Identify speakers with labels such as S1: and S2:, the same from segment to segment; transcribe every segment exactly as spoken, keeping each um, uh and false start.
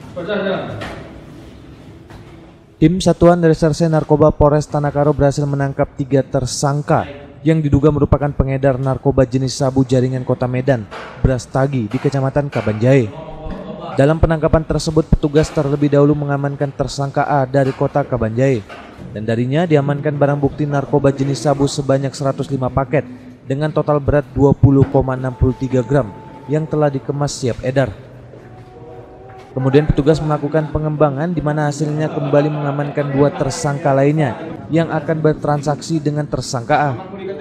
S1: Tim Satuan Reserse Narkoba Polres Tanah berhasil menangkap tiga tersangka yang diduga merupakan pengedar narkoba jenis sabu jaringan Kota Medan, Brastagi di Kecamatan Kabanjahe. Dalam penangkapan tersebut, petugas terlebih dahulu mengamankan tersangka A dari Kota Kabanjahe, dan darinya diamankan barang bukti narkoba jenis sabu sebanyak seratus lima paket dengan total berat dua puluh koma enam tiga gram yang telah dikemas siap edar. Kemudian petugas melakukan pengembangan di mana hasilnya kembali mengamankan dua tersangka lainnya yang akan bertransaksi dengan tersangka A.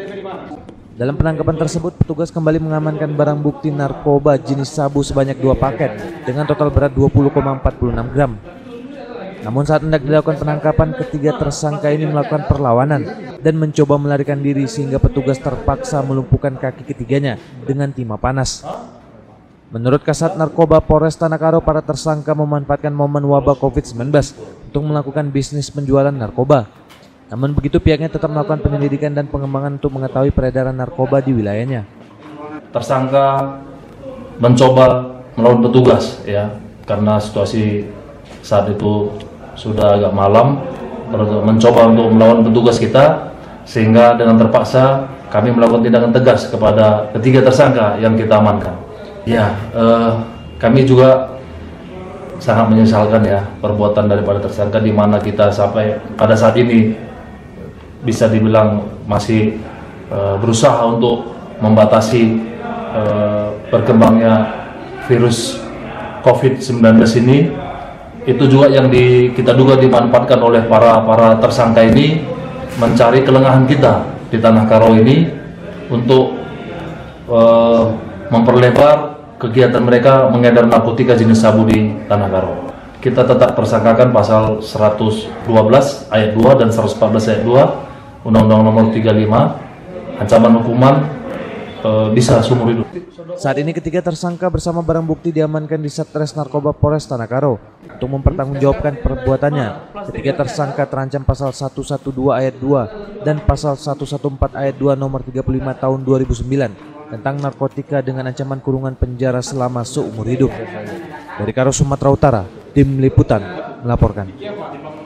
S1: Dalam penangkapan tersebut, petugas kembali mengamankan barang bukti narkoba jenis sabu sebanyak dua paket dengan total berat dua puluh koma empat enam gram. Namun saat hendak dilakukan penangkapan, ketiga tersangka ini melakukan perlawanan dan mencoba melarikan diri sehingga petugas terpaksa melumpuhkan kaki ketiganya dengan timah panas. Menurut Kasat Narkoba Polres Tanah Karo, para tersangka memanfaatkan momen wabah covid sembilan belas untuk melakukan bisnis penjualan narkoba. Namun begitu, pihaknya tetap melakukan penyelidikan dan pengembangan untuk mengetahui peredaran narkoba di wilayahnya.
S2: Tersangka mencoba melawan petugas ya, karena situasi saat itu sudah agak malam, mencoba untuk melawan petugas kita, sehingga dengan terpaksa kami melakukan tindakan tegas kepada ketiga tersangka yang kita amankan. Ya, eh, kami juga sangat menyesalkan ya perbuatan daripada tersangka, di mana kita sampai pada saat ini bisa dibilang masih eh, berusaha untuk membatasi eh, berkembangnya virus covid sembilan belas ini. Itu juga yang di, kita duga dimanfaatkan oleh para para tersangka ini mencari kelengahan kita di Tanah Karo ini untuk eh, memperlebar kegiatan mereka mengedar narkotika jenis sabu di Tanah Karo. Kita tetap persangkakan pasal seratus dua belas ayat dua dan seratus empat belas ayat dua Undang-Undang Nomor tiga puluh lima, ancaman hukuman e, bisa seumur hidup.
S1: Saat ini ketiga tersangka bersama barang bukti diamankan di Satres Narkoba Polres Tanah Karo untuk mempertanggungjawabkan perbuatannya. Ketiga tersangka terancam pasal seratus dua belas ayat dua dan pasal seratus empat belas ayat dua Nomor tiga puluh lima tahun dua ribu sembilan tentang narkotika dengan ancaman kurungan penjara selama seumur hidup. Dari Karo, Sumatera Utara, Tim Liputan melaporkan.